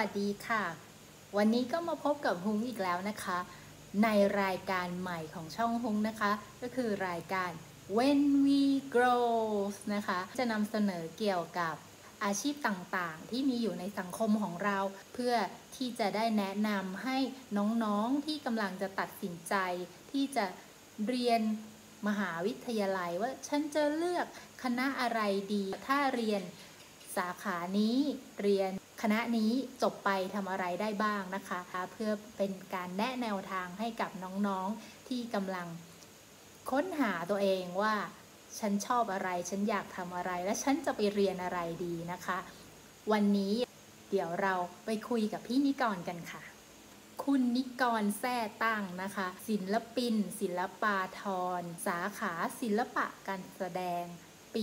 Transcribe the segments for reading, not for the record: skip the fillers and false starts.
วัสดีค่ะวันนี้ก็มาพบกับฮุ้งอีกแล้วนะคะในรายการใหม่ของช่องฮุ้งนะคะก็คือรายการ When We Grow นะคะจะนำเสนอเกี่ยวกับอาชีพต่างๆที่มีอยู่ในสังคมของเราเพื่อที่จะได้แนะนำให้น้องๆที่กำลังจะตัดสินใจที่จะเรียนมหาวิทยาลัยว่าฉันจะเลือกคณะอะไรดีถ้าเรียนสาขานี้เรียนคณะนี้จบไปทำอะไรได้บ้างนะคะเพื่อเป็นการแนะแนวทางให้กับน้องๆที่กำลังค้นหาตัวเองว่าฉันชอบอะไรฉันอยากทำอะไรและฉันจะไปเรียนอะไรดีนะคะวันนี้เดี๋ยวเราไปคุยกับพี่นิกรกันค่ะคุณนิกรแซ่ตั้งนะคะศิลปินศิลปาธรสาขาศิลปะการแสดงปี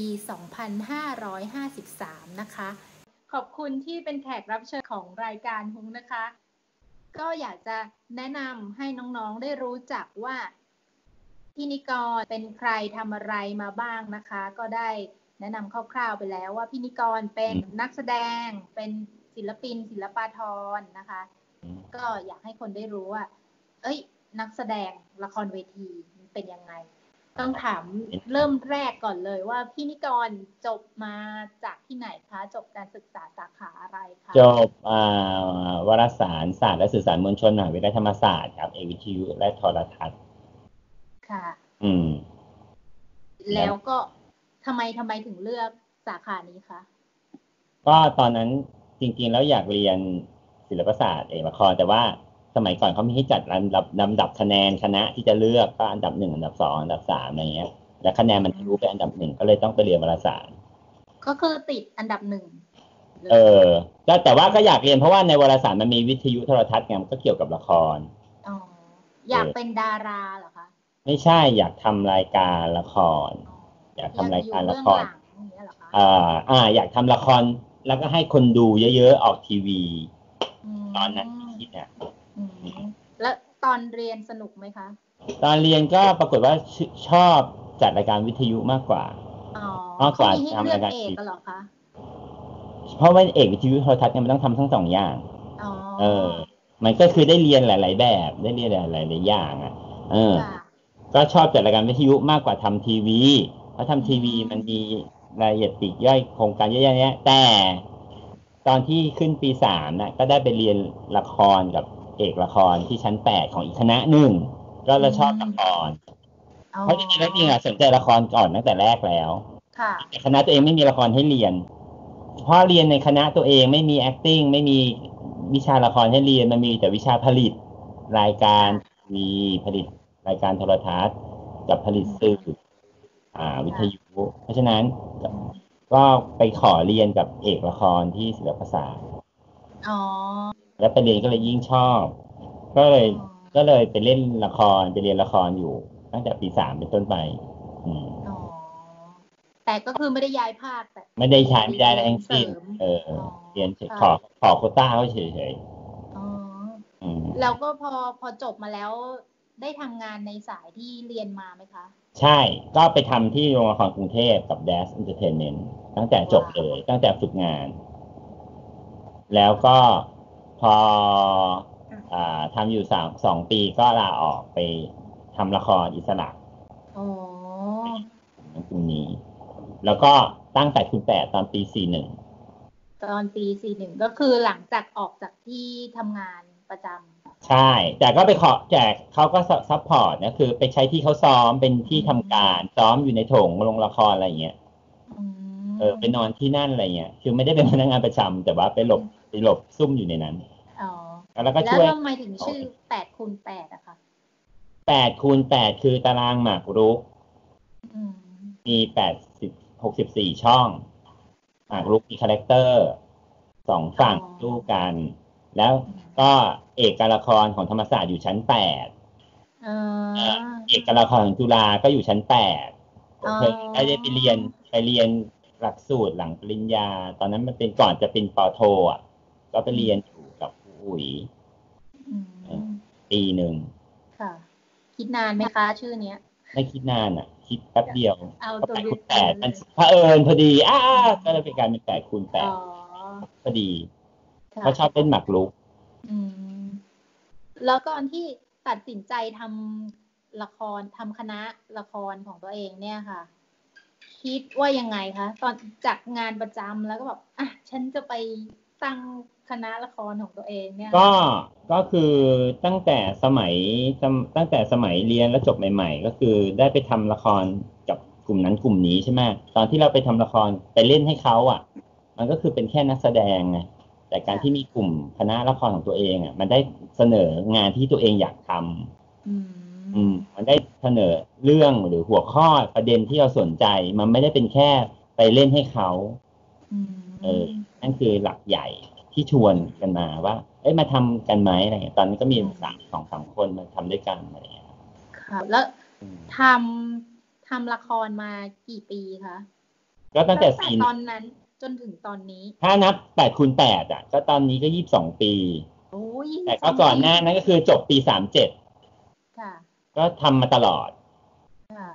2553 นะคะขอบคุณที่เป็นแขกรับเชิญของรายการฮุ้งนะคะก็อยากจะแนะนำให้น้องๆได้รู้จักว่าพี่นิกรเป็นใครทำอะไรมาบ้างนะคะก็ได้แนะนำคร่าวๆไปแล้วว่าพี่นิกรเป็นนักแสดงเป็นศิลปินศิลปาธรนะคะก็อยากให้คนได้รู้ว่านักแสดงละครเวทีเป็นยังไงต้องถามเริ่มแรกก่อนเลยว่าพี่นิกรจบมาจากที่ไหนคะจบการศึกษาสาขาอะไรคะจบวารสารศาสตร์และสื่อสารมวลชนมหาวิทยาลัยธรรมศาสตร์ครับเอกวิทยุและโทรทัศน์ค่ะมแล้วก็ทำไมถึงเลือกสาขานี้คะก็ตอนนั้นจริงๆแล้วอยากเรียนศิลปศาสตร์เอกละครแต่ว่าสมัยก่อนเขามีให้จัดลำดับคะแนนคณะที่จะเลือกก็อันดับ 1อันดับ 2อันดับ 3อะไรเงี้ยและคะแนนมันทะลุไปอันดับ 1ก็เลยต้องไปเรียนวารสารก็คือติดอันดับ 1 ก็แต่ว่าก็อยากเรียนเพราะว่าในวารสารมันมีวิทยุโทรทัศน์ไงมันก็เกี่ยวกับละครอ๋ออยากเป็นดาราเหรอคะไม่ใช่อยากทำรายการละครอยากทำรายการละครอยากทำละครแล้วก็ให้คนดูเยอะๆออกทีวีตอนนั้นคิดเนี่ยแล้วตอนเรียนสนุกไหมคะตอนเรียนก็ปรากฏว่าชอบจัดรายการวิทยุมากกว่ามากกว่าทำรายการทีวีเหรอคะเพราะว่าเอกวิทยุโทรทัศน์เนี่ยมันต้องทำทั้งสองอย่างมันก็คือได้เรียนหลายๆแบบได้เรียนหลายๆอย่างก็ชอบจัดรายการวิทยุมากกว่าทำทีวีเพราะทำทีวีมันมีรายละเอียดปลีกย่อยโครงการเยอะแยะแต่ตอนที่ขึ้นปี3น่ะก็ได้ไปเรียนละครกับเอกละครที่ชั้น8ของอีกคณะหนึ่งก็เราชอบละครเพราะจริงๆแล้วจริงสนใจละครก่อนตั้งแต่แรกแล้วแต่คณะตัวเองไม่มีละครให้เรียนเพราะเรียนในคณะตัวเองไม่มี acting ไม่มีวิชาละครให้เรียนมันมีแต่วิชาผลิตรายการมีผลิตรายการโทรทัศน์กับผลิตสื่อวิทยุเพราะฉะนั้นก็ไปขอเรียนกับเอกละครที่ศิลปศาสตร์แล้วไปเรียนก็เลยยิ่งชอบก็เลยไปเล่นละครไปเรียนละครอยู่ตั้งแต่ปี3เป็นต้นไปแต่ก็คือไม่ได้ย้ายภาคแต่ไม่ได้ใช้ไม่ได้ทั้งสิ้นเรียนขอโควต้าเขาเฉยๆแล้วก็พอจบมาแล้วได้ทำงานในสายที่เรียนมาไหมคะใช่ก็ไปทำที่โรงละครกรุงเทพกับ Dash Entertainment ตั้งแต่จบเลยตั้งแต่ฝึกงานแล้วก็พอทำอยู่2 ปีก็ลาออกไปทำละครอิสระตรงนี้แล้วก็ตั้งแต่คุณ8ตอนปี41 ตอนปี41ก็คือหลังจากออกจากที่ทำงานประจำใช่แต่ก็ไปขอแจกเขาก็ซัพพอร์ตนะคือไปใช้ที่เขาซ้อมเป็นที่ทำการซ้อมอยู่ในโถงโรงละครอะไรเงี้ยไปนอนที่นั่นอะไรเงี้ยคือไม่ได้เป็นพนักงานประจำแต่ว่าไปหลบซุ่มอยู่ในนั้นแล้วก็ช่วยแล้วทำไมถึงชื่อ8x8อะคะ 8x8คือตารางหมากรุกมี64ช่องหมากรุกมีคาแรคเตอร์2ฝั่งสู้กันแล้วก็เอกละครของธรรมศาสตร์อยู่ชั้น8เอกละครของจุฬาก็อยู่ชั้น8เคยได้ไปเรียนหลักสูตรหลังปริญญาตอนนั้นมันเป็นก่อนจะเป็นป.โทก็ไปเรียนอยู่กับครูอุ๋ยปีหนึ่งค่ะคิดนานไหมคะชื่อเนี้ยไม่คิดนานคิดแป๊บเดียวก็8x8มันเผอิญพอดีก็เลยเป็นการเป็น8x8พอดีเขาชอบเล่นหมากรุกแล้วก่อนที่ตัดสินใจทำละครทำคณะละครของตัวเองเนี่ยค่ะคิดว่ายังไงคะตอนจากงานประจำแล้วก็แบบฉันจะไปตั้งคณะละครของตัวเองเนี่ยก็คือตั้งแต่สมัยเรียนแล้วจบใหม่ๆก็คือได้ไปทำละครกับกลุ่มนั้นกลุ่มนี้ใช่ไหมตอนที่เราไปทำละครไปเล่นให้เขามันก็คือเป็นแค่นักแสดงไงแต่การที่มีกลุ่มคณะละครของตัวเองมันได้เสนองานที่ตัวเองอยากทำมันได้เสนอเรื่องหรือหัวข้อประเด็นที่เราสนใจมันไม่ได้เป็นแค่ไปเล่นให้เขานั่นคือหลักใหญ่ที่ชวนกันมาว่ามาทำกันไหมอะไรเงี้ยตอนนี้ก็มี2-3 คนมาทำด้วยกันอะไรเงี้ยครับแล้วทำละครมากี่ปีคะก็ตั้งแต่ตอนนั้นจนถึงตอนนี้ถ้านับ8x8ก็ตอนนี้ก็22 ปีแต่ก็ก่อนหน้านั้นก็คือจบปี37ค่ะก็ทำมาตลอดค่ะ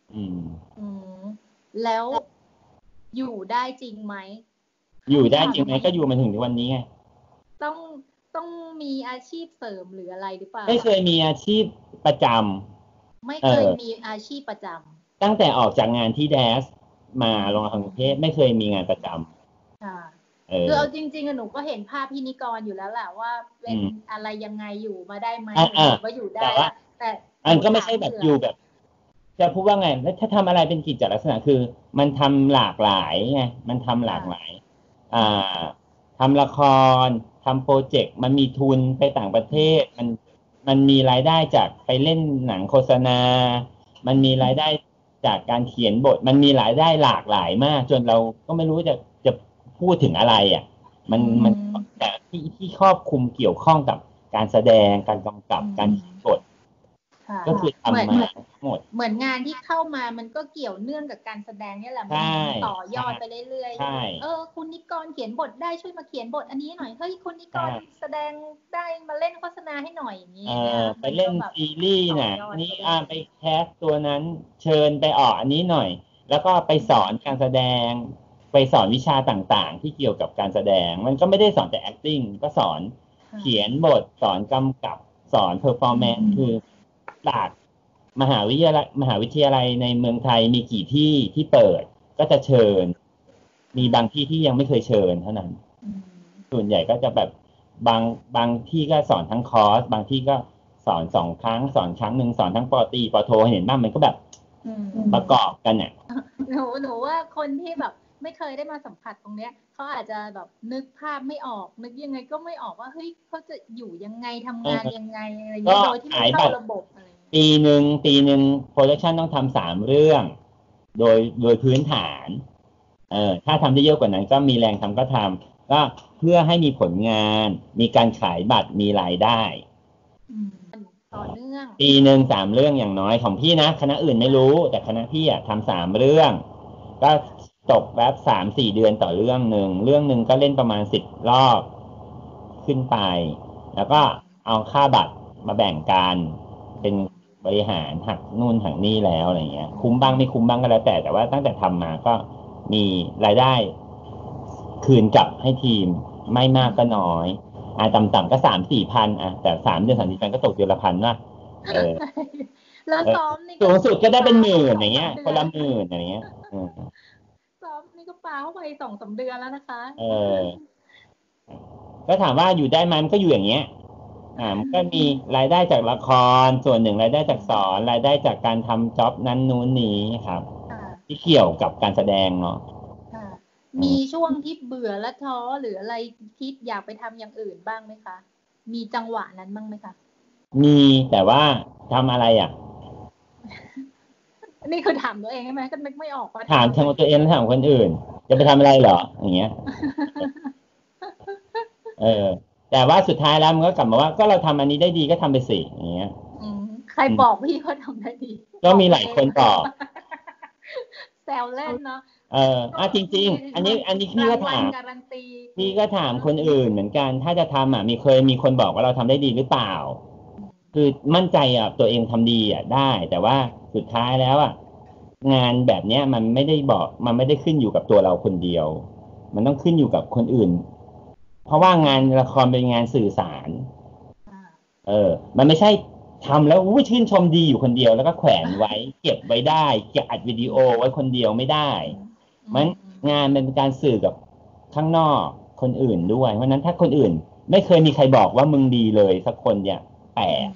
แล้วอยู่ได้จริงไหมอยู่ได้จริงไหมก็อยู่มาถึงวันนี้ไงต้องมีอาชีพเสริมหรืออะไรหรือเปล่าไม่เคยมีอาชีพประจำไม่เคยมีอาชีพประจำตั้งแต่ออกจากงานที่แดสมาลงกรุงเทพไม่เคยมีงานประจำค่ะคือเอาจริงๆหนูก็เห็นภาพพิธีกรอยู่แล้วแหละว่าเป็นอะไรยังไงอยู่มาได้ไหมก็อยู่ได้แต่อันก็ไม่ใช่แบบอยู่แบบจะพูดว่าไงแล้วถ้าทำอะไรเป็นกิจลักษณะคือมันทำหลากหลายไงมันทำหลากหลายทำละครทำโปรเจกต์มันมีทุนไปต่างประเทศมันมีรายได้จากไปเล่นหนังโฆษณามันมีรายได้จากการเขียนบทมันมีรายได้หลากหลายมากจนเราก็ไม่รู้จะพูดถึงอะไรมันแต่ที่ครอบคลุมเกี่ยวข้องกับการแสดงการกำกับการเขียนบทก็คือทำมาหมดเหมือนงานที่เข้ามามันก็เกี่ยวเนื่องกับการแสดงนี่แหละมันต่อยอดไปเรื่อยๆคุณนิกรเขียนบทได้ช่วยมาเขียนบทอันนี้หน่อยเฮ้ยคุณนิกรแสดงได้มาเล่นโฆษณาให้หน่อยอย่างนี้ไปเล่นซีรีส์น่ะนี่ไปแคสตัวนั้นเชิญไปออกอันนี้หน่อยแล้วก็ไปสอนการแสดงไปสอนวิชาต่างๆที่เกี่ยวกับการแสดงมันก็ไม่ได้สอนแต่ acting ก็สอนเขียนบทสอนกำกับสอน performance คือหลักมหาวิทยาลัยในเมืองไทยมีกี่ที่ที่เปิดก็จะเชิญมีบางที่ที่ยังไม่เคยเชิญเท่านั้นส่วนใหญ่ก็จะแบบบางที่ก็สอนทั้งคอร์สบางที่ก็สอน2 ครั้งสอนครั้งหนึ่งสอนทั้งป.ตรีป.โทเห็นบ้างมันก็แบบประกอบกันเนี่ยหนูว่าคนที่แบบไม่เคยได้มาสัมผัสตรงเนี้ยเขาอาจจะแบบนึกภาพไม่ออกนึกยังไงก็ไม่ออกว่าเฮ้ยเขาจะอยู่ยังไงทำงานยังไงอะไรเงี้ยโดยที่ไม่เข้าระบบอะไรปีหนึ่งโปรดักชันต้องทำ3 เรื่องโดยพื้นฐานถ้าทำได้เยอะกว่านั้นก็มีแรงทำก็ทำก็เพื่อให้มีผลงานมีการขายบัตรมีรายได้ต่อเนื่องปีหนึ่ง3 เรื่องอย่างน้อยของพี่นะคณะอื่นไม่รู้แต่คณะพี่ทำ3 เรื่องก็ตกแบบ3-4 เดือนต่อเรื่องหนึ่งก็เล่นประมาณ10 รอบขึ้นไปแล้วก็เอาค่าบัตรมาแบ่งกันเป็นบริหารหักนู่นหักนี่แล้วอะไรเงี้ยคุ้มบ้างไม่คุ้มบ้างก็แล้วแต่ว่าตั้งแต่ทำมาก็มีรายได้คืนกลับให้ทีมไม่มากก็น้อยต่ำๆก็3-4 พันแต่3 เดือน3-4 พันก็ตกเดือนละ1,000นะแล้วซ้อมนี่สูงสุดก็ได้เป็น10,000อย่างเงี้ยคนละ10,000อย่างเงี้ยซ้อมนี่ก็ปาเข้าไป2-3 เดือนแล้วนะคะก็ถามว่าอยู่ได้ไหมมันก็อยู่อย่างเงี้ยมันก็มีรายได้จากละครส่วนหนึ่งรายได้จากสอนรายได้จากการทำจ็อบนั้นนู้นนี้ครับที่เกี่ยวกับการแสดงเนาะมีช่วงที่เบื่อและท้อหรืออะไรคิดอยากไปทำอย่างอื่นบ้างไหมคะมีจังหวะนั้นบ้างไหมคะมีแต่ว่าทำอะไรนี่คือถามตัวเองใช่ไหมก็นึกไม่ออกถามตัวเองแล้วถามคนอื่นจะไปทำอะไรเหรออย่างเงี้ยแต่ว่าสุดท้ายแล้วมันก็กลับมาว่าก็เราทำอันนี้ได้ดีก็ทำไปสิอย่างเงี้ยใครบอกพี่เขาทำได้ดีก็มีหลายคนบอกแซวเล่นเนาะจริงๆอันนี้พี่ก็ถามคนอื่นเหมือนกันถ้าจะทำเคยมีคนบอกว่าเราทำได้ดีหรือเปล่าคือมั่นใจตัวเองทำดีได้แต่ว่าสุดท้ายแล้วงานแบบนี้มันไม่ได้ขึ้นอยู่กับตัวเราคนเดียวมันต้องขึ้นอยู่กับคนอื่นเพราะว่างานละครเป็นงานสื่อสารมันไม่ใช่ทำแล้วชื่นชมดีอยู่คนเดียวแล้วก็แขวนไว้เก็บไว้ได้เก็บอัดวิดีโอไว้คนเดียวไม่ได้มันงานมันเป็นการสื่อกับข้างนอกคนอื่นด้วยเพราะนั้นถ้าคนอื่นไม่เคยมีใครบอกว่ามึงดีเลยสักคนเนี่ยแปลก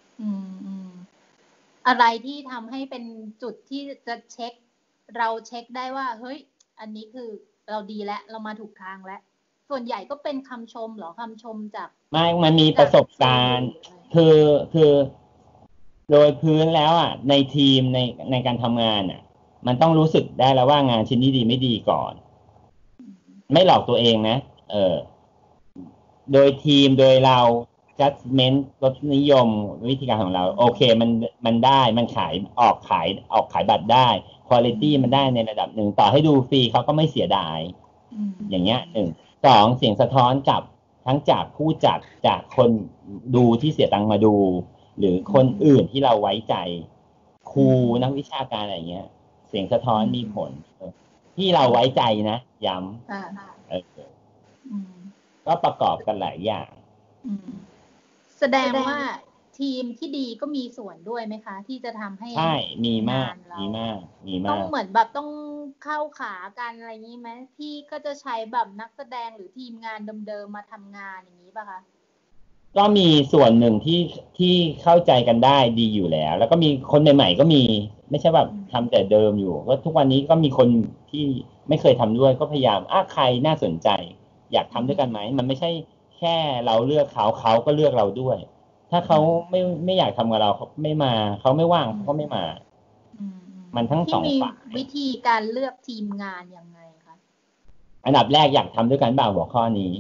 อะไรที่ทำให้เป็นจุดที่จะเราเช็คได้ว่าเฮ้ยอันนี้คือเราดีแล้วเรามาถูกทางแล้วส่วนใหญ่ก็เป็นคำชมเหรอคำชมจากไม่มันมีประสบการณ์คือโดยพื้นแล้วอ่ะในทีมในการทำงานอ่ะมันต้องรู้สึกได้แล้วว่างานชิ้นนี้ดีไม่ดีก่อนไม่หลอกตัวเองนะโดยทีมโดยเรา judgment รสนิยมวิธีการของเราโอเคมันได้มันขายออกขายบัตรได้ quality มันได้ในระดับหนึ่งต่อให้ดูฟรีเขาก็ไม่เสียดายอย่างเงี้ย1 2เสียงสะท้อนกับทั้งจากผู้จัดจากคนดูที่เสียตังค์มาดูหรือคนอื่นที่เราไว้ใจครูนักวิชาการอะไรเงี้ยเสียงสะท้อนมีผลที่เราไว้ใจนะย้ำก็ประกอบกันหลายอย่างแสดงว่าทีมที่ดีก็มีส่วนด้วยไหมคะที่จะทำให้ใช่มีมากต้องเหมือนแบบต้องเข้าขากันอะไรนี้ไหมที่ก็จะใช้แบบนักแสดงหรือทีมงานเดิมๆมาทำงานอย่างนี้ป่ะคะก็มีส่วนหนึ่งที่เข้าใจกันได้ดีอยู่แล้วแล้วก็มีคนใหม่ๆก็มีไม่ใช่แบบทำแต่เดิมอยู่ก็ทุกวันนี้ก็มีคนที่ไม่เคยทำด้วยก็พยายามใครน่าสนใจอยากทำด้วยกันไหมมันไม่ใช่แค่เราเลือกเขาก็เลือกเราด้วยถ้าเขาไม่อยากทำกับเราเขาไม่มาเขาไม่ว่างเขาก็ไม่มามันทั้งสองฝ่ายวิธีการเลือกทีมงานยังไงคะอันดับแรกอยากทำด้วยกันบ้างหัวข้อนี้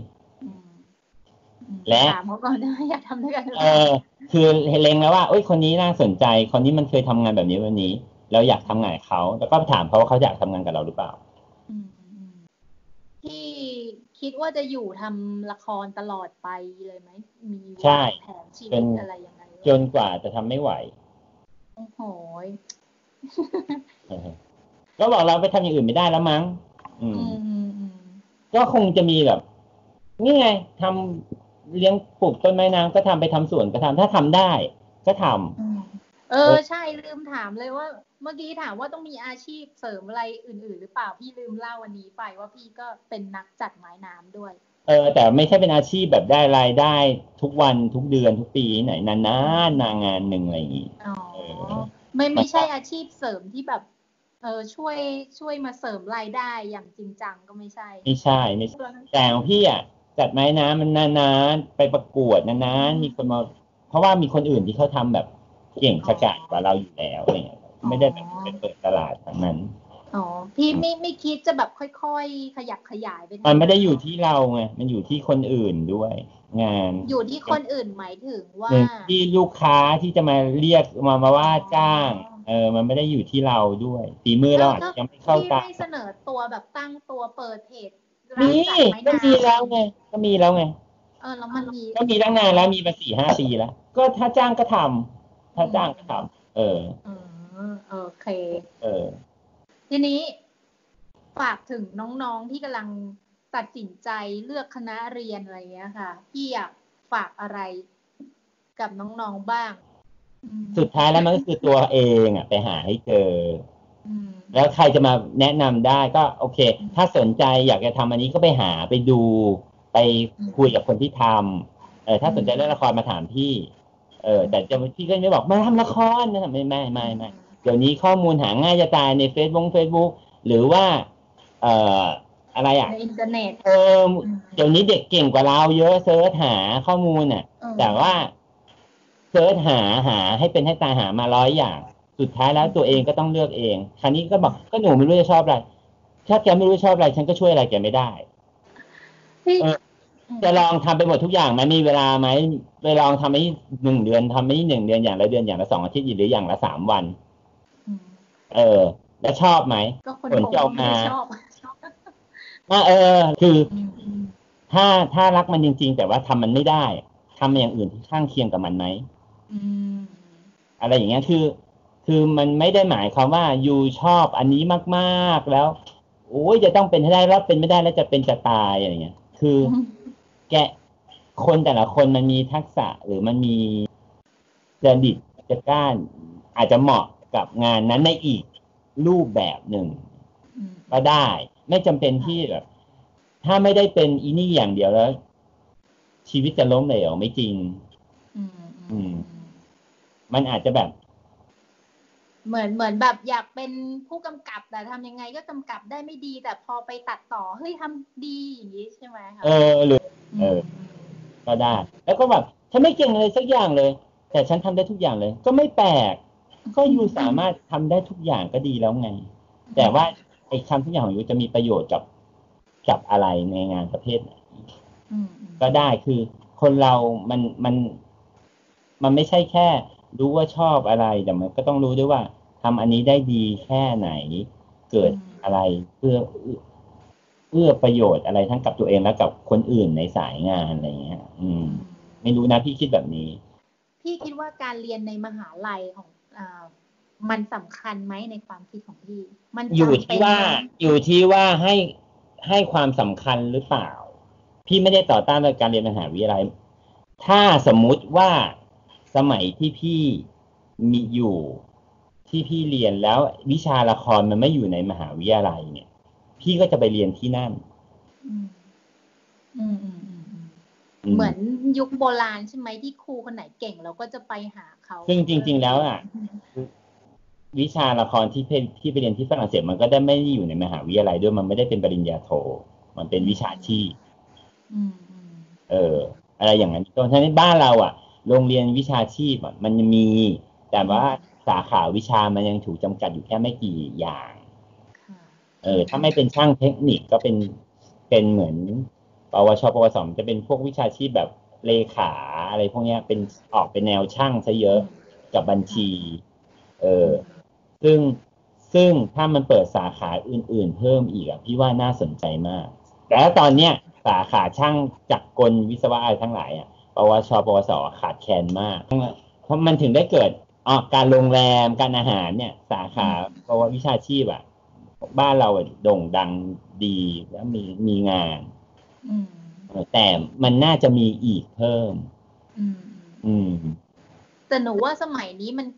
และถามเขาก่อนนะอยากทำด้วยกันคือเล็งแล้วว่าคนนี้น่าสนใจคนนี้มันเคยทำงานแบบนี้วันนี้เราอยากทำงานกับเขาแล้วก็ถามเขาว่าเขาอยากทำงานกับเราหรือเปล่าที่คิดว่าจะอยู่ทำละครตลอดไปเลยไหมมีแผนชีวิตอะไรยังไงจนกว่าจะทำไม่ไหวโอ้โหก็บอกเราไปทำอย่างอื่นไม่ได้แล้วมั้งก็คงจะมีแบบนี่ไงทำเลี้ยงปลูกต้นไม้น้ำก็ทำไปทำสวนก็ทำถ้าทำได้ก็ทำใช่ลืมถามเลยว่าเมื่อกี้ถามว่าต้องมีอาชีพเสริมอะไรอื่นๆหรือเปล่าพี่ลืมเล่าวันนี้ไปว่าพี่ก็เป็นนักจัดไม้น้ำด้วยแต่ไม่ใช่เป็นอาชีพแบบได้รายได้ทุกวันทุกเดือนทุกปีไหนนานๆงานหนึ่งอะไรอย่างนี้ไม่ใช่อาชีพเสริมที่แบบช่วยมาเสริมรายได้อย่างจริงจังก็ไม่ใช่แต่ของพี่จัดไม้น้ำมันนานๆไปประกวดนานๆมีคนมาเพราะว่ามีคนอื่นที่เขาทำแบบเก่งฉกาจกว่าเราอยู่แล้วอะไรเงี้ยไม่ได้แบบไปเปิดตลาดทางนั้นพี่ไม่คิดจะแบบค่อยๆขยับขยายไปมันไม่ได้อยู่ที่เราไงมันอยู่ที่คนอื่นด้วยงานอยู่ที่คนอื่นหมายถึงว่าที่ลูกค้าที่จะมาเรียกมาว่าจ้างมันไม่ได้อยู่ที่เราด้วยฝีมือเราอาจจะยังไม่เข้าตาไม่เสนอตัวแบบตั้งตัวเปิดเพจก็มีแล้วไงแล้วมันมีก็มีตั้งนานแล้วมีมา4-5 ปีแล้วก็ถ้าจ้างก็ทำถ้าจ้างก็ทำโอเคทีนี้ฝากถึงน้องๆที่กำลังตัดสินใจเลือกคณะเรียนอะไรเงี้ยค่ะพี่อยากฝากอะไรกับน้องๆบ้างสุดท้ายแล้วมันก็คือตัวเองไปหาให้เจอแล้วใครจะมาแนะนำได้ก็โอเคถ้าสนใจอยากจะทำอันนี้ก็ไปหาไปดูไปคุยกับคนที่ทำถ้าสนใจเรื่องละครมาถามพี่แต่พี่ก็ไม่บอกมาทำละครนะไม่เดี๋ยวนี้ข้อมูลหาง่ายจะตายในเฟซบุ๊กหรือว่าอะไรในอินเทอร์เน็ตเดี๋ยวนี้เด็กเก่งกว่าเราเยอะเซิร์ชหาข้อมูลแต่ว่าเซิร์ชหาให้เป็นให้ตายหามา100 อย่างสุดท้ายแล้วตัวเองก็ต้องเลือกเองคราวนี้ก็บอกก็หนูไม่รู้จะชอบอะไรถ้าแกไม่รู้ชอบอะไรฉันก็ช่วยอะไรแกไม่ได้จะลองทำไปหมดทุกอย่างไหมมีเวลาไหมไปลองทำไป1 เดือนทำไป1 เดือนอย่างละเดือนอย่างละ2 อาทิตย์หรืออย่างละ3 วันแล้วชอบไหมผลจะออกมาคือถ้ารักมันจริงๆแต่ว่าทำมันไม่ได้ทำอย่างอื่นที่ข้างเคียงกับมันไหมอะไรอย่างเงี้ยคือมันไม่ได้หมายความว่ายูชอบอันนี้มากๆแล้วโอ้ยจะต้องเป็นให้ได้แล้วเป็นไม่ได้แล้วจะเป็นจะตายอะไรเงี้ยคือแกคนแต่ละคนมันมีทักษะหรือมันมีจริตจักร้านอาจจะเหมาะกับงานนั้นในอีกรูปแบบหนึ่งก็ได้ไม่จำเป็นที่แบบถ้าไม่ได้เป็นอีนี่อย่างเดียวแล้วชีวิตจะล้มเหลวไม่จริงมันอาจจะแบบเหมือนแบบอยากเป็นผู้กำกับแต่ทำยังไงก็กำกับได้ไม่ดีแต่พอไปตัดต่อเฮ้ยทำดีอย่างนี้ใช่ไหมคะหรือก็ได้แล้วก็แบบฉันไม่เก่งเลยสักอย่างเลยแต่ฉันทำได้ทุกอย่างเลยก็ไม่แปลกก็ยูสามารถทำได้ทุกอย่างก็ดีแล้วไงแต่ว่าไอ้คำทุกอย่างของยูจะมีประโยชน์กับอะไรในงานประเภทไหนก็ได้คือคนเรามันไม่ใช่แค่รู้ว่าชอบอะไรแต่มันก็ต้องรู้ด้วยว่าทำอันนี้ได้ดีแค่ไหนเกิดอะไรเพื่อประโยชน์อะไรทั้งกับตัวเองและกับคนอื่นในสายงานอะไรเงี้ยไม่รู้นะพี่คิดแบบนี้พี่คิดว่าการเรียนในมหาลัยของมันสำคัญไหมในความคิดของพี่มันอยู่ที่ว่าให้ความสำคัญหรือเปล่าพี่ไม่ได้ต่อต้านการเรียนมหาวิทยาลัยถ้าสมมุติว่าสมัยที่พี่มีอยู่ที่พี่เรียนแล้ววิชาละครมันไม่อยู่ในมหาวิทยาลัยเนี่ยพี่ก็จะไปเรียนที่นั่นเหมือนยุคโบราณใช่ไหมที่ครูคนไหนเก่งเราก็จะไปหาเขาซึ่งจริงๆแล้วอ่ะวิชาละครที่ไปเรียนที่ฝรั่งเศสมันก็ได้ไม่ได้อยู่ในมหาวิทยาลัยด้วยมันไม่ได้เป็นปริญญาโทมันเป็นวิชาชีพอะไรอย่างนั้นตอนที่บ้านเราอ่ะโรงเรียนวิชาชีพมันมีแต่ว่าสาขาวิชามันยังถูกจำกัดอยู่แค่ไม่กี่อย่างถ้าไม่เป็นช่างเทคนิคก็เป็นเหมือนปวชปวสจะเป็นพวกวิชาชีพแบบเลขาอะไรพวกนี้เป็นออกเป็นแนวช่างซะเยอะกับบัญชีซึ่งถ้ามันเปิดสาขาอื่นๆเพิ่มอีกพี่ว่าน่าสนใจมากแต่ตอนเนี้ยสาขาช่างจักรกลวิศวะอะไรทั้งหลายปวชปวสขาดแคลนมากเพราะมันถึงได้เกิดการโรงแรมการอาหารเนี่ยสาขาวิชาชีพบ้านเราโด่งดังดีแล้วมีงานแต่มันน่าจะมีอีกเพิ่มแต่หนูว่าสมัยนี้มัน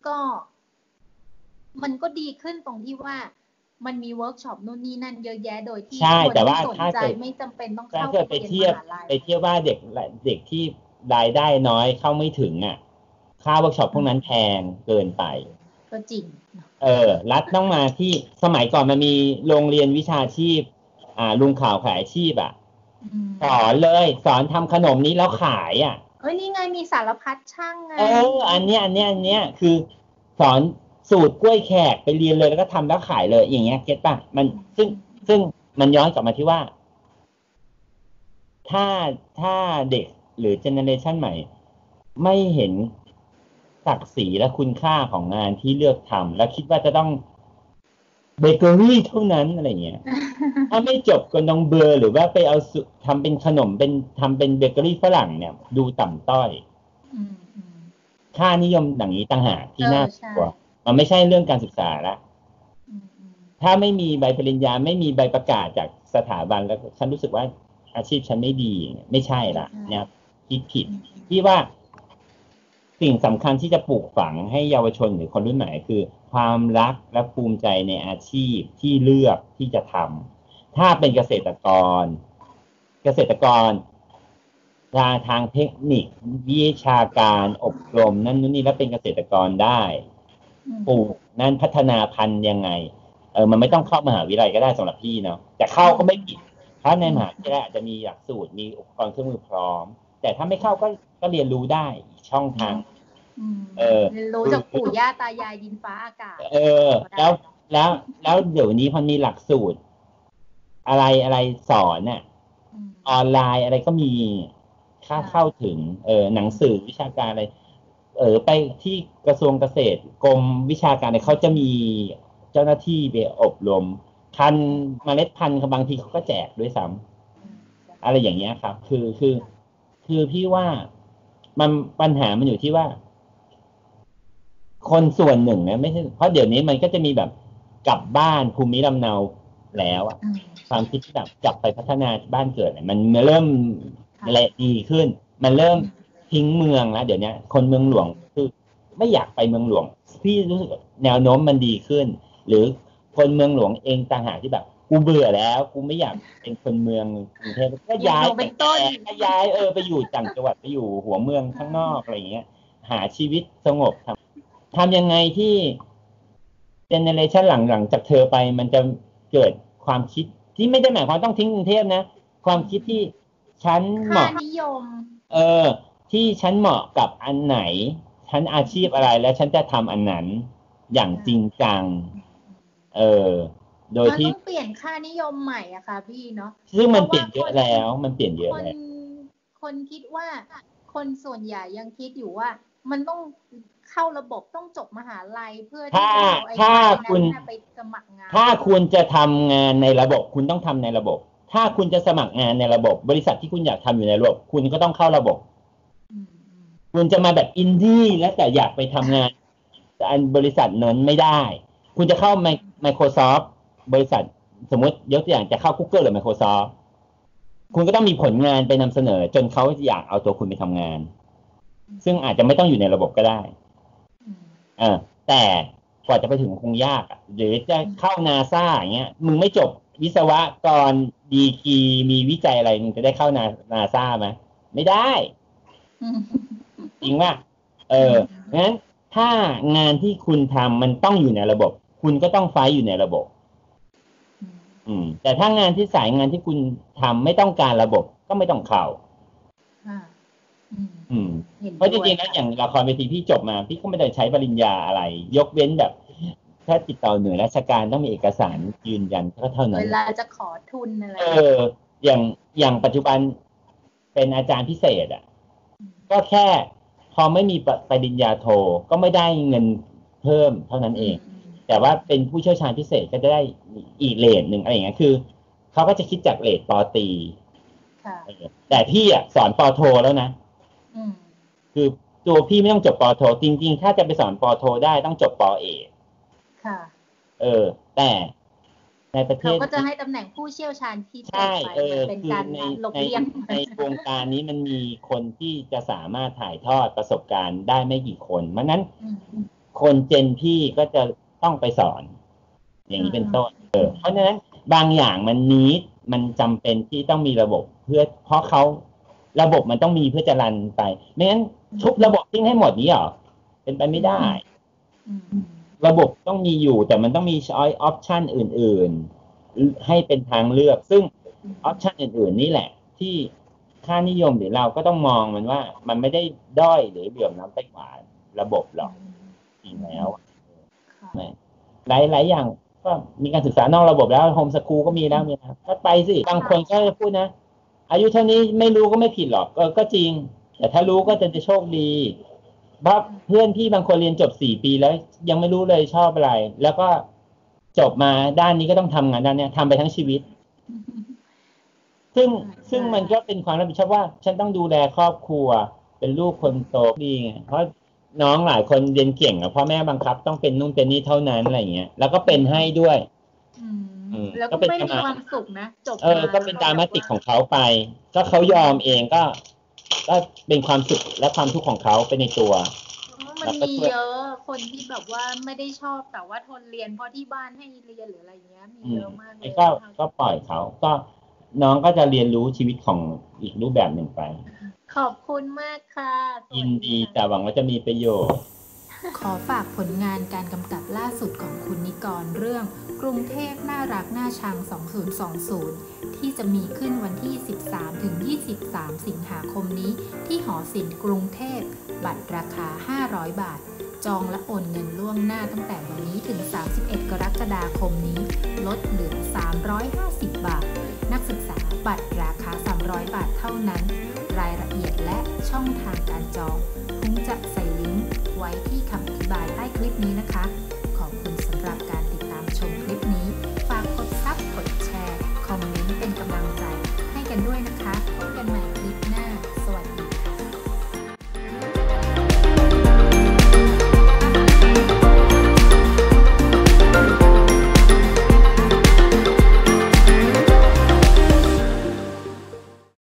ก็ดีขึ้นตรงที่ว่ามันมีเวิร์กช็อปนู่นนี่นั่นเยอะแยะโดยที่คนที่สนใจไม่จำเป็นต้องเข้าไปเทียบว่าเด็กที่รายได้น้อยเข้าไม่ถึงค่าเวิร์กช็อปพวกนั้นแพงเกินไปก็จริงรัฐต้องมาที่สมัยก่อนมันมีโรงเรียนวิชาชีพลุงข่าวขายอาชีพสอนเลยสอนทำขนมนี้แล้วขายนี่ไงมีสารพัดช่างไงอันเนี้ยคือสอนสูตรกล้วยแขกไปเรียนเลยแล้วก็ทำแล้วขายเลยอย่างเงี้ยเก็ตป่ะมันซึ่งมันย้อนกลับมาที่ว่าถ้าเด็กหรือเจเนอเรชันใหม่ไม่เห็นศักดิ์ศรีและคุณค่าของงานที่เลือกทำแล้วคิดว่าจะต้องเบเกอรี่เท่านั้นอะไรเงี้ยถ้าไม่จบก็ต้องเบอร์หรือว่าไปเอาทำเป็นขนมทำเป็นเบเกอรี่ฝรั่งเนี่ยดูต่ำต้อยค่านิยมอย่างนี้ต่างหากที่น่ากลัวมันไม่ใช่เรื่องการศึกษาละถ้าไม่มีใบปริญญาไม่มีใบประกาศจากสถาบันแล้วฉันรู้สึกว่าอาชีพฉันไม่ดีไม่ใช่ละเนี่ยคิดผิดที่ว่าสิ่งสำคัญที่จะปลูกฝังให้เยาวชนหรือคนรุ่นใหม่คือความรักและภูมิใจในอาชีพที่เลือกที่จะทำถ้าเป็นเกษตรกรทางเทคนิควิชาการอบรมนั่นนี่แล้วเป็นเกษตรกรได้ปลูกนั่นพัฒนาพันธุ์ยังไงมันไม่ต้องเข้ามหาวิทยาลัยก็ได้สำหรับพี่เนาะแต่เข้าก็ไม่ผิดถ้าในมหาวิทยาลัยอาจจะมีหลักสูตรมีอุปกรณ์เครื่องมือพร้อมแต่ถ้าไม่เข้าก็เรียนรู้ได้ช่องทางเรียนรู้จากปู่ย่าตายายดินฟ้าอากาศแล้วเดี๋ยวนี้พอมีหลักสูตรอะไรสอนออนไลน์อะไรก็มีค่าเข้าถึงหนังสือวิชาการอะไรไปที่กระทรวงเกษตรกรมวิชาการเขาจะมีเจ้าหน้าที่ไปอบรมเมล็ดพันธุ์บางทีเขาก็แจกด้วยซ้ำอะไรอย่างเงี้ยครับคือพี่ว่ามันปัญหามันอยู่ที่ว่าคนส่วนหนึ่งนะไม่ใช่เพราะเดี๋ยวนี้มันก็จะมีแบบกลับบ้านภูมิลำเนาแล้วความคิดที่แบบกลับไปพัฒนาบ้านเกิดมันเริ่มอะไรดีขึ้นมันเริ่มทิ้งเมืองแล้วเดี๋ยวนี้คนเมืองหลวงคือไม่อยากไปเมืองหลวงพี่รู้สึกแนวโน้มมันดีขึ้นหรือคนเมืองหลวงเองต่างหากที่แบบกูเบื่อแล้วกูไม่อยากเป็นคนเมืองกรุงเทพก็ย้ายเป็นต้นย้ายไปอยู่ต่างจังหวัดไปอยู่หัวเมืองข้างนอกอะไรอย่างเงี้ยหาชีวิตสงบทำยังไงที่เจเนเรชันหลังจากเธอไปมันจะเกิดความคิดที่ไม่ได้หมายความต้องทิ้งกรุงเทพนะความคิดที่ฉันเหมาะนิยมที่ฉันเหมาะกับอันไหนฉันอาชีพอะไรแล้วฉันจะทำอันนั้นอย่างจริงจังโดยที่ต้องเปลี่ยนค่านิยมใหม่อะค่ะพี่เนาะซึ่งมันเปลี่ยนเยอะแล้วมันเปลี่ยนเยอะแล้วคนคิดว่าคนส่วนใหญ่ยังคิดอยู่ว่ามันต้องเข้าระบบต้องจบมหาลัยเพื่อที่จะเอาไอ้ใบนั้นไปสมัครงานถ้าคุณจะทำงานในระบบคุณต้องทำในระบบถ้าคุณจะสมัครงานในระบบบริษัทที่คุณอยากทำอยู่ในระบบคุณก็ต้องเข้าระบบคุณจะมาแบบอินดี้แล้วแต่อยากไปทำงานอันบริษัทนั้นไม่ได้คุณจะเข้า Microsoft บริษัทสมมติยกตัวอย่างจะเข้า Google หรือ Microsoft คุณก็ต้องมีผลงานไปนำเสนอจนเขาอยากเอาตัวคุณไปทำงานซึ่งอาจจะไม่ต้องอยู่ในระบบก็ได้แต่กว่าจะไปถึงคงยากหรือจะเข้า NASA อย่างเงี้ยมึงไม่จบวิศวกรดีกรีมีวิจัยอะไรมึงจะได้เข้า NASA ไหมไม่ได้จริงว่างั้นถ้างานที่คุณทำมันต้องอยู่ในระบบคุณก็ต้องไฟอยู่ในระบบแต่ถ้างานที่สายงานที่คุณทำไม่ต้องการระบบก็ไม่ต้องเข้าเพราะจริงๆแล้วอย่างละครเวทีพี่จบมาพี่ก็ไม่ได้ใช้ปริญญาอะไรยกเว้นแบบถ้าติดต่อหน่วยราชการต้องมีเอกสารยืนยันเท่านั้นเวลาจะขอทุนอะไรอย่างปัจจุบันเป็นอาจารย์พิเศษก็แค่พอไม่มีปริญญาโทก็ไม่ได้เงินเพิ่มเท่านั้นเองแต่ว่าเป็นผู้เชี่ยวชาญพิเศษก็จะได้อีกเรทหนึ่งอะไรอย่างเงี้ยคือเขาก็จะคิดจากเรทป.ตรีแต่พี่สอนป.โทแล้วนะคือตัวพี่ไม่ต้องจบป.โทจริงๆถ้าจะไปสอนป.โทได้ต้องจบป.เอกค่ะแต่ในประเทศเขาก็จะให้ตำแหน่งผู้เชี่ยวชาญพิเศษไปเป็นการหลบเลี่ยงในวงการนี้มันมีคนที่จะสามารถถ่ายทอดประสบการณ์ได้ไม่กี่คนเพราะนั้นคนเจนพี่ก็จะต้องไปสอนอย่างนี้เป็นต้นเพราะฉะนั้นบางอย่างมันจำเป็นที่ต้องมีระบบเพราะเขาระบบมันต้องมีเพื่อจะรันไปไม่งั้นทุบระบบทิ้งให้หมดนี้หรอเป็นไปไม่ได้ระบบต้องมีอยู่แต่มันต้องมีช้อยออปชันอื่นๆให้เป็นทางเลือกซึ่งออปชันอื่นๆนี่แหละที่ค่านิยมหรือเราก็ต้องมองมันว่ามันไม่ได้ด้อยหรือเหลื่อมล้ำไปกว่าระบบหรอกจริงแล้วหลายอย่างก็มีการศึกษานอกระบบแล้วโฮมสคูลก็มีแล้วมีนะก็ไปสิบางคนก็จะพูดนะอายุเท่านี้ไม่รู้ก็ไม่ผิดหรอกก็จริงแต่ถ้ารู้ก็จะโชคดีเพราะเพื่อนพี่บางคนเรียนจบ4 ปีแล้วยังไม่รู้เลยชอบอะไรแล้วก็จบมาด้านนี้ก็ต้องทำงานด้านนี้ทำไปทั้งชีวิตซึ่งมันก็เป็นความรับผิดชอบว่าฉันต้องดูแลครอบครัวเป็นลูกคนโตดีไงเพราะน้องหลายคนเรียนเก่งพ่อแม่บังคับต้องเป็นนู่นเป็นนี่เท่านั้นอะไรเงี้ยแล้วก็เป็นให้ด้วยแล้วก็ไม่มีความสุขนะจบก็เป็นตามมติของเขาไปก็เขายอมเองก็เป็นความสุขและความทุกข์ของเขาเป็นในตัวมันมีเยอะคนที่แบบว่าไม่ได้ชอบแต่ว่าทนเรียนเพราะที่บ้านให้เรียนหรืออะไรเงี้ยมีเยอะมากเลยก็ปล่อยเขาก็น้องก็จะเรียนรู้ชีวิตของอีกรูปแบบหนึ่งไปขอบคุณมากค่ะยินดีแต่หวังว่าจะมีประโยชน์ขอฝากผลงานการกำกับล่าสุดของคุณนิกรเรื่องกรุงเทพน่ารักน่าชัง2020ที่จะมีขึ้นวันที่ 13-23 สิงหาคมนี้ที่หอศิลป์กรุงเทพบัตรราคา500 บาทจองและโอนเงินล่วงหน้าตั้งแต่วันนี้ถึง31 กรกฎาคมนี้ลดเหลือ350 บาทนักศึกษาบัตรราคา300 บาทเท่านั้นรายละเอียดและช่องทางการจองผมจะใส่ลิงก์ไว้ที่คำอธิบายใต้คลิปนี้นะคะขอบคุณสำหรับการติดตามชมคลิปนี้ฝากกดซับกดแชร์คอมเมนต์เป็นกำลังใจให้กันด้วยนะคะ